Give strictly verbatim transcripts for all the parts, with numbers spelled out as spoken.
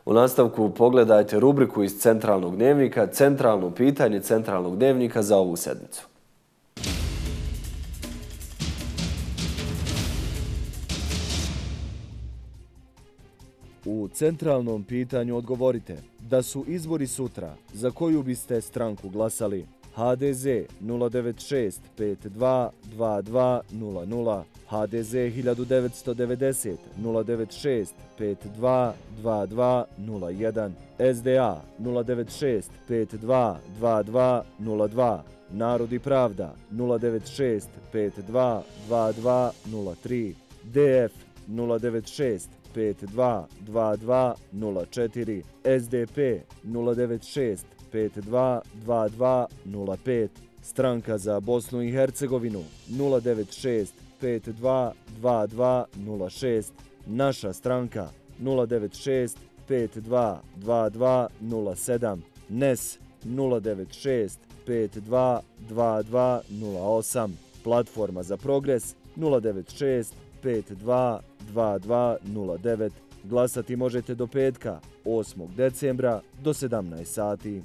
U nastavku pogledajte rubriku iz Centralnog dnevnika, centralno pitanje Centralnog dnevnika za ovu sedmicu. U centralnom pitanju odgovorite da su izbori sutra, za koju biste stranku glasali. H D Z nula devet šest pet dva dva dva nula nula, H D Z hiljadu devetsto devedeset nula devet šest pet dva dva dva nula jedan, S D A nula devet šest pet dva dva dva nula dva, Narod i pravda nula devet šest pet dva dva dva nula tri, D F nula devet šest pet dva dva dva nula četiri, S D P nula devet šest pet dva dva dva nula pet, Stranka za Bosnu i Hercegovinu nula devet šest pet dva dva dva nula šest, Naša stranka nula devet šest pet dva dva dva nula sedam, N E S nula devet šest pet dva dva dva nula osam, Platforma za progres nula devet šest pet dva dva dva nula devet. Glasati možete do petka, osmog decembra do sedamnaest sati.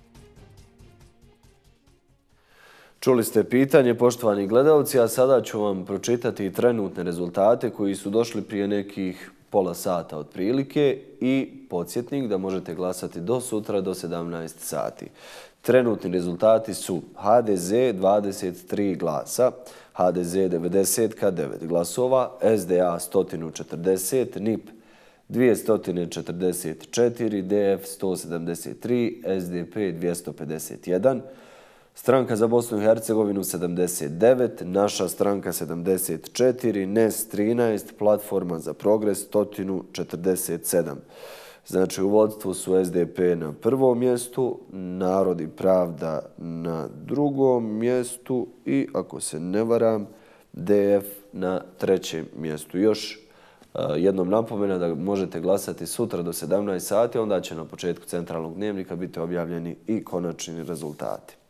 Čuli ste pitanje, poštovani gledalci, a sada ću vam pročitati trenutne rezultate koji su došli prije nekih pola sata otprilike i podsjetnik da možete glasati do sutra do sedamnaest sati. Trenutni rezultati su H D Z dvadeset tri glasa, H D Z devedeset devet glasova, S D A sto četrdeset, N I P dvjesto četrdeset četiri, D F sto sedamdeset tri, S D P dvjesto pedeset jedan, Stranka za Bosnu i Hercegovinu sedamdeset devet, Naša stranka sedamdeset četiri, N E S trinaest, Platforma za progres sto četrdeset sedam. Znači u vodstvu su S D P na prvom mjestu, Narod i pravda na drugom mjestu i, ako se ne varam, D F na trećem mjestu. Još jednom napomena da možete glasati sutra do sedamnaest sati, onda će na početku Centralnog dnevnika biti objavljeni i konačni rezultati.